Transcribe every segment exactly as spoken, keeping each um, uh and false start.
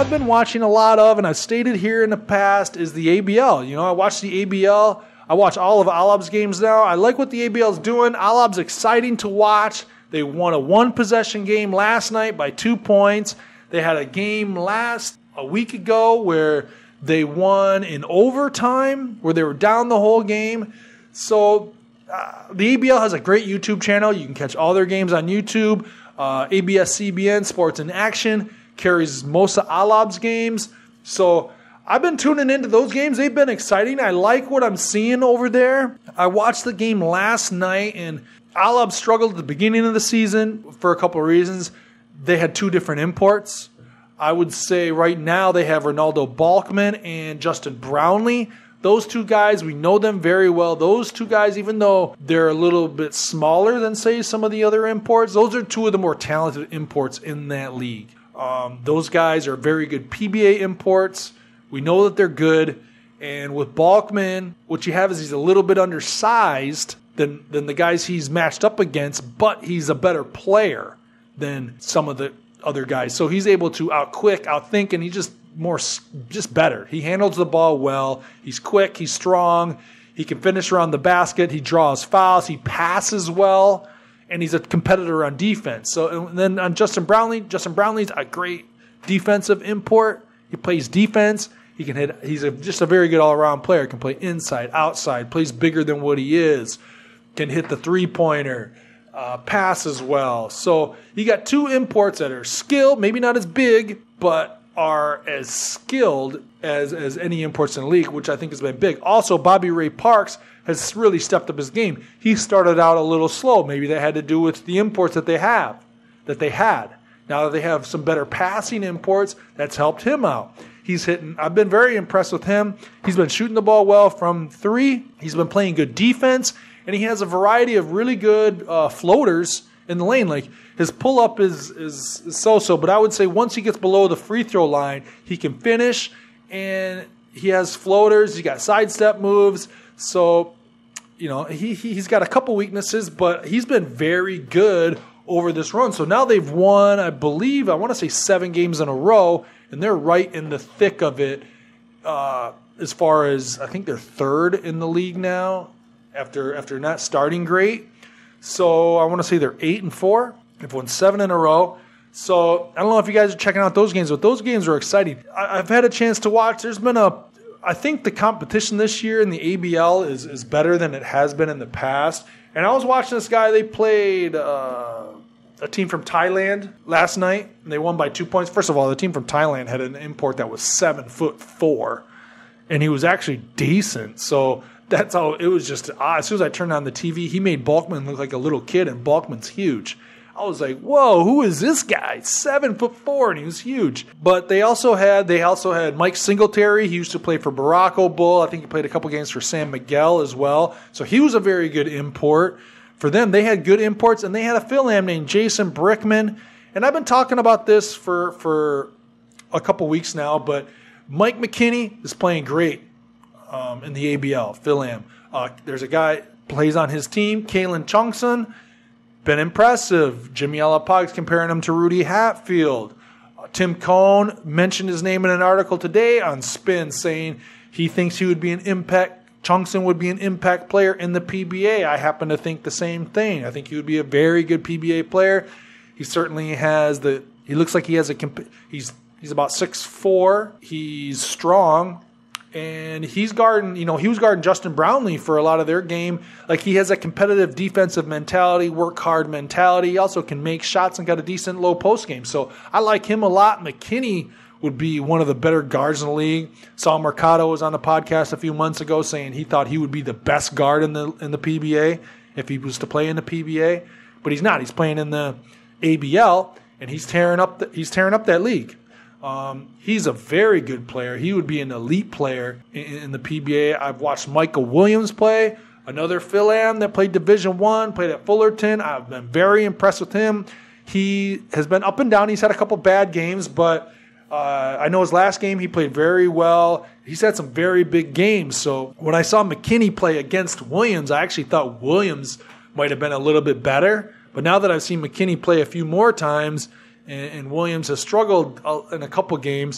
I've been watching a lot of, and I've stated here in the past, is the A B L. You know, I watch the A B L. I watch all of Alab's games now. I like what the A B L is doing. Alab's exciting to watch. They won a one-possession game last night by two points. They had a game last a week ago where they won in overtime, where they were down the whole game. So uh, the A B L has a great YouTube channel. You can catch all their games on YouTube. Uh, A B S C B N, Sports in Action, carries most of Alab's games. So I've been tuning into those games. They've been exciting. I like what I'm seeing over there. I watched the game last night, and Alab struggled at the beginning of the season for a couple of reasons. They had two different imports. I would say right now they have Ronaldo Balkman and Justin Brownlee. Those two guys, we know them very well. Those two guys, even though they're a little bit smaller than, say, some of the other imports, those are two of the more talented imports in that league. Um, those guys are very good P B A imports. We know that they're good. And with Balkman, what you have is he's a little bit undersized than, than the guys he's matched up against, but he's a better player than some of the other guys. So he's able to outquick, outthink, and he just more just better. He handles the ball well. He's quick. He's strong. He can finish around the basket. He draws fouls. He passes well, and he's a competitor on defense. So and then on Justin Brownlee, Justin Brownlee's a great defensive import. He plays defense. He can hit. He's a, just a very good all-around player. Can play inside, outside. Plays bigger than what he is. Can hit the three-pointer. Uh, passes well. So you got two imports that are skilled, maybe not as big, but are as skilled as, as any imports in the league, which I think has been big. Also, Bobby Ray Parks has really stepped up his game. He started out a little slow. Maybe that had to do with the imports that they have, that they had. Now that they have some better passing imports, that's helped him out. He's hitting. I've been very impressed with him. He's been shooting the ball well from three. He's been playing good defense, and he has a variety of really good uh, floaters in the lane. Like his pull-up is, is is so-so, but I would say once he gets below the free throw line, he can finish, and he has floaters. He's got sidestep moves. So, you know, he, he, he's got a couple weaknesses, but he's been very good over this run. So now they've won, I believe, I want to say seven games in a row, and they're right in the thick of it uh, as far as I think they're third in the league now after after not starting great. So I want to say they're eight and four. They've won seven in a row. So I don't know if you guys are checking out those games, but those games are exciting. I, I've had a chance to watch. There's been a, I think the competition this year in the A B L is, is better than it has been in the past. And I was watching this guy. They played uh, a team from Thailand last night, and they won by two points. First of all, the team from Thailand had an import that was seven foot four, and he was actually decent. So that's how it was. Just odd. As soon as I turned on the T V, he made Balkman look like a little kid, and Balkman's huge. I was like, "Whoa, who is this guy? Seven foot four, and he was huge." But they also had they also had Mike Singletary. He used to play for Barack Bull. I think he played a couple games for San Miguel as well. So he was a very good import for them. They had good imports, and they had a Fil-Am named Jason Brickman. And I've been talking about this for for a couple weeks now, but Mike McKinney is playing great um, in the A B L. Fil-Am. Uh, there's a guy plays on his team, Kalen Chungson. Been impressive. Jimmy Alapog's comparing him to Rudy Hatfield. Uh, Tim Cohn mentioned his name in an article today on Spin, saying he thinks he would be an impact, Chungson would be an impact player in the P B A. I happen to think the same thing. I think he would be a very good P B A player. He certainly has the, he looks like he has a, he's he's about six foot four. He's strong. And he's guarding, you know, he was guarding Justin Brownlee for a lot of their game. Like, he has a competitive defensive mentality, work hard mentality. He also can make shots and got a decent low post game. So I like him a lot. McKinney would be one of the better guards in the league. Sal Mercado was on the podcast a few months ago saying he thought he would be the best guard in the in the P B A if he was to play in the P B A. But he's not. He's playing in the A B L, and he's tearing up the, he's tearing up that league. Um, he's a very good player. He would be an elite player in, in the P B A. I've watched Michael Williams play, another Fil-Am that played Division One, played at Fullerton. I've been very impressed with him. He has been up and down. He's had a couple bad games, but uh, I know his last game he played very well. He's had some very big games. So when I saw McKinney play against Williams, I actually thought Williams might have been a little bit better. But now that I've seen McKinney play a few more times, and Williams has struggled in a couple games,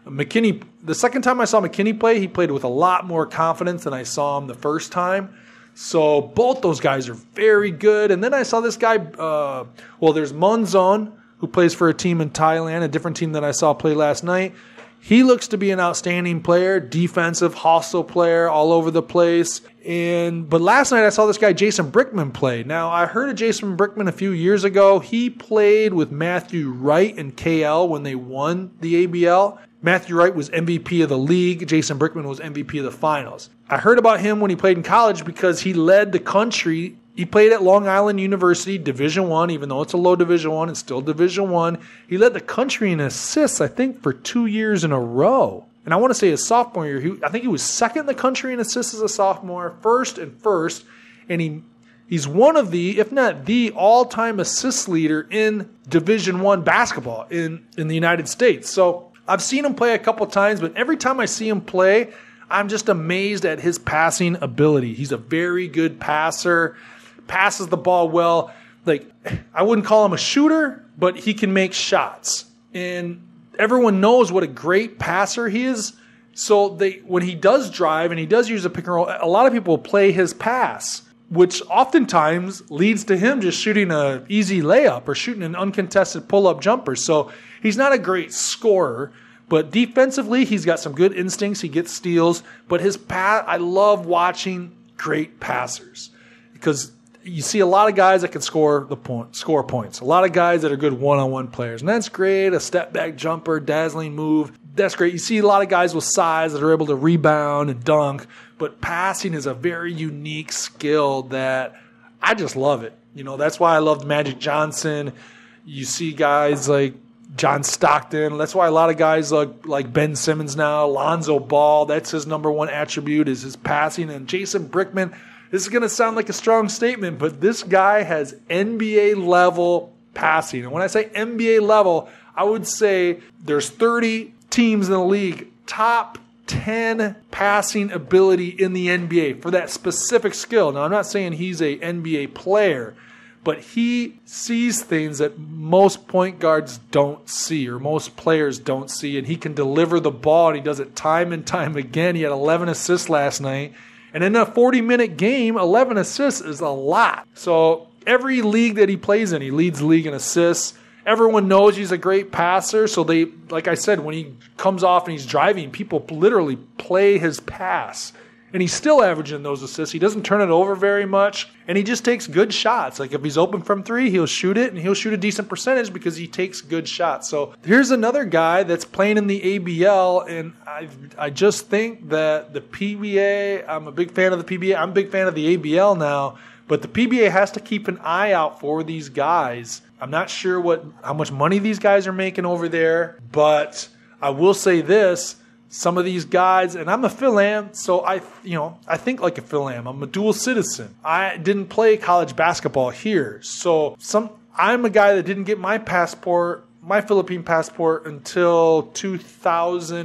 McKinney, the second time I saw McKinney play, he played with a lot more confidence than I saw him the first time. So both those guys are very good. And then I saw this guy, uh, well, there's Monzon, who plays for a team in Thailand, a different team that I saw play last night. He looks to be an outstanding player, defensive, hostile player, all over the place. And but last night I saw this guy, Jason Brickman, play. Now, I heard of Jason Brickman a few years ago. He played with Matthew Wright and K L when they won the A B L. Matthew Wright was M V P of the league. Jason Brickman was M V P of the finals. I heard about him when he played in college because he led the country. He played at Long Island University, Division One, even though it's a low Division One, it's still Division One. He led the country in assists, I think, for two years in a row. And I want to say his sophomore year, he, I think he was second in the country in assists as a sophomore, first and first. And he he's one of the, if not the all-time assist leader in Division One basketball in, in the United States. So I've seen him play a couple times, but every time I see him play, I'm just amazed at his passing ability. He's a very good passer, passes the ball well. Like, I wouldn't call him a shooter, but he can make shots. And everyone knows what a great passer he is. So they, when he does drive and he does use a pick and roll, a lot of people play his pass, which oftentimes leads to him just shooting an easy layup or shooting an uncontested pull-up jumper. So he's not a great scorer, but defensively he's got some good instincts. He gets steals, but his pass, I love watching great passers because you see a lot of guys that can score the point, score points. A lot of guys that are good one-on-one players, and that's great. A step-back jumper, dazzling move, that's great. You see a lot of guys with size that are able to rebound and dunk, but passing is a very unique skill that I just love it. You know, that's why I loved Magic Johnson. You see guys like John Stockton. That's why a lot of guys like, like Ben Simmons now, Lonzo Ball, that's his number one attribute is his passing. And Jason Brickman, this is going to sound like a strong statement, but this guy has N B A-level passing. And when I say N B A level, I would say there's thirty teams in the league, top ten passing ability in the N B A for that specific skill. Now, I'm not saying he's a N B A player, but he sees things that most point guards don't see or most players don't see, and he can deliver the ball, and he does it time and time again. He had eleven assists last night. And in a forty-minute game, eleven assists is a lot. So every league that he plays in, he leads the league in assists. Everyone knows he's a great passer. So they, like I said, when he comes off and he's driving, people literally play his pass. And he's still averaging those assists. He doesn't turn it over very much. And he just takes good shots. Like if he's open from three, he'll shoot it. And he'll shoot a decent percentage because he takes good shots. So here's another guy that's playing in the A B L. And I I just think that the P B A, I'm a big fan of the P B A. I'm a big fan of the A B L now. But the P B A has to keep an eye out for these guys. I'm not sure what how much money these guys are making over there. But I will say this. Some of these guys, and I'm a Fil-Am, so I, you know, I think like a Fil-Am. I'm a dual citizen. I didn't play college basketball here, so some. I'm a guy that didn't get my passport, my Philippine passport, until two thousand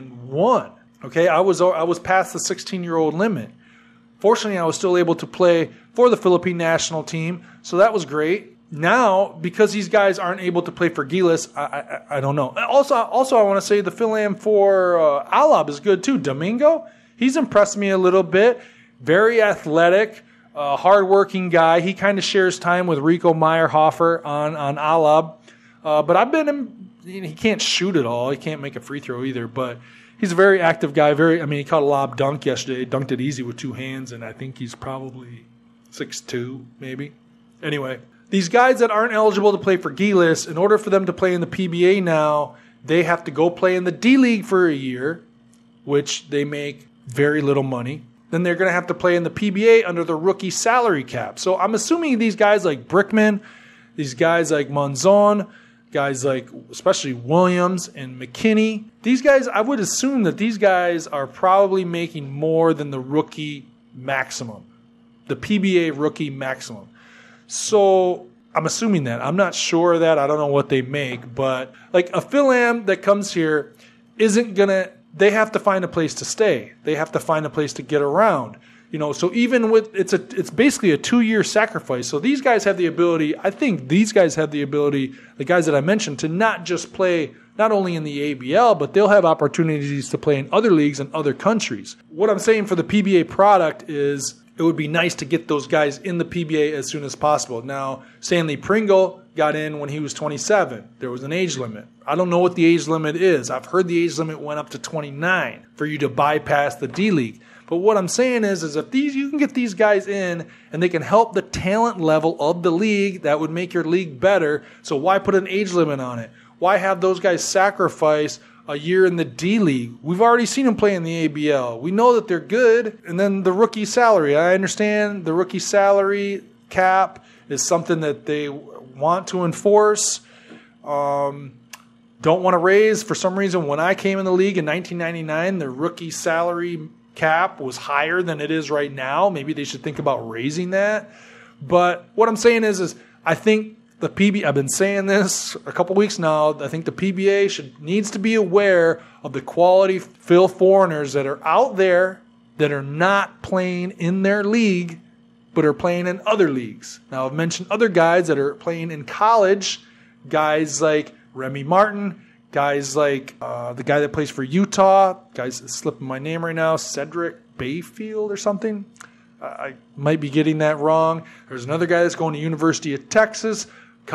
one. Okay, I was I was past the sixteen-year-old limit. Fortunately, I was still able to play for the Philippine national team, so that was great. Now, because these guys aren't able to play for Gilas, I, I I don't know. Also, also I want to say the Fil-Am for uh, Alab is good too. Domingo, he's impressed me a little bit. Very athletic, uh, hardworking guy. He kind of shares time with Rico Meyerhofer on on Alab. Uh, but I've been in, he can't shoot at all. He can't make a free throw either. But he's a very active guy. Very, I mean, he caught a lob dunk yesterday. Dunked it easy with two hands, and I think he's probably six two, maybe. Anyway. These guys that aren't eligible to play for Gilas, in order for them to play in the P B A now, they have to go play in the D-League for a year, which they make very little money. Then they're going to have to play in the P B A under the rookie salary cap. So I'm assuming these guys like Brickman, these guys like Monzon, guys like especially Williams and McKinney, these guys, I would assume that these guys are probably making more than the rookie maximum, the P B A rookie maximum. So I'm assuming that. I'm not sure of that. I don't know what they make. But like a Fil-Am that comes here isn't going to – they have to find a place to stay. They have to find a place to get around. You know, so even with it's a it's basically a two-year sacrifice. So these guys have the ability, I think these guys have the ability, the guys that I mentioned, to not just play not only in the A B L, but they'll have opportunities to play in other leagues in other countries. What I'm saying for the P B A product is it would be nice to get those guys in the P B A as soon as possible. Now, Stanley Pringle got in when he was twenty-seven. There was an age limit. I don't know what the age limit is. I've heard the age limit went up to twenty-nine for you to bypass the D-League. But what I'm saying is, is if these you can get these guys in and they can help the talent level of the league, that would make your league better. So why put an age limit on it? Why have those guys sacrifice a year in the D-League? We've already seen them play in the A B L. We know that they're good. And then the rookie salary. I understand the rookie salary cap is something that they want to enforce. Um, don't want to raise. For some reason, when I came in the league in nineteen ninety-nine, the rookie salary cap was higher than it is right now. Maybe they should think about raising that. But what I'm saying is, is I think the P B A, I've been saying this a couple weeks now, I think the P B A should needs to be aware of the quality fill foreigners that are out there that are not playing in their league, but are playing in other leagues. Now, I've mentioned other guys that are playing in college, guys like Remy Martin, guys like uh, the guy that plays for Utah, guys slipping my name right now, Cedric Bayfield or something. I might be getting that wrong. There's another guy that's going to University of Texas,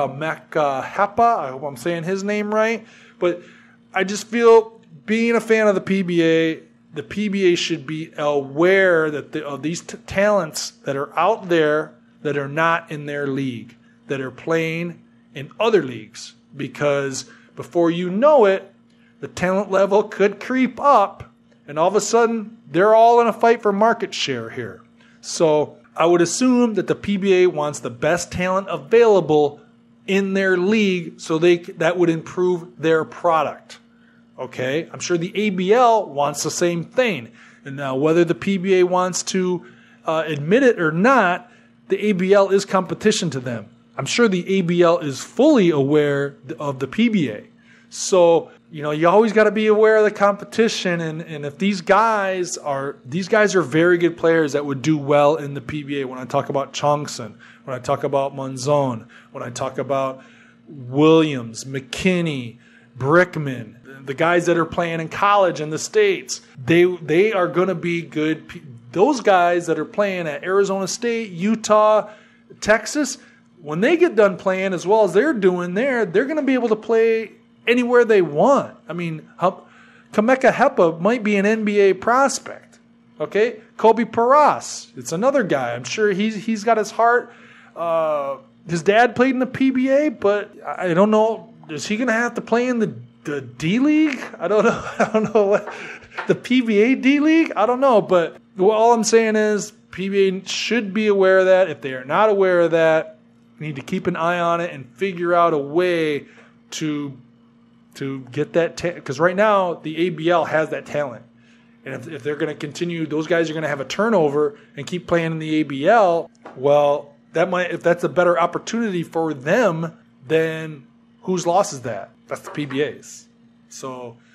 Kameka Hepa. I hope I'm saying his name right. But I just feel, being a fan of the P B A, the P B A should be aware that the, of these t- talents that are out there that are not in their league, that are playing in other leagues. Because before you know it, the talent level could creep up, and all of a sudden, they're all in a fight for market share here. So I would assume that the P B A wants the best talent available in their league, so they that would improve their product. Okay? I'm sure the A B L wants the same thing. And now whether the P B A wants to uh, admit it or not, the A B L is competition to them. I'm sure the A B L is fully aware of the P B A. So, you know, you always got to be aware of the competition. And, and if these guys are, these guys are very good players that would do well in the P B A. When I talk about Chongson, when I talk about Monzon, when I talk about Williams, McKinney, Brickman, the guys that are playing in college in the States, they, they are going to be good. Those guys that are playing at Arizona State, Utah, Texas, when they get done playing as well as they're doing there, they're going to be able to play anywhere they want. I mean, Kameka Hepa might be an N B A prospect. Okay, Kobe Paras, it's another guy. I'm sure he's he's got his heart. Uh, his dad played in the P B A, but I don't know. Is he going to have to play in the the D League? I don't know. I don't know what the P B A D League. I don't know. But all I'm saying is P B A should be aware of that. If they are not aware of that, we need to keep an eye on it and figure out a way to. to get that, because ta- right now the A B L has that talent. And if, if they're going to continue, those guys are going to have a turnover and keep playing in the A B L, well, that might, if that's a better opportunity for them, then whose loss is that? That's the P B A's. So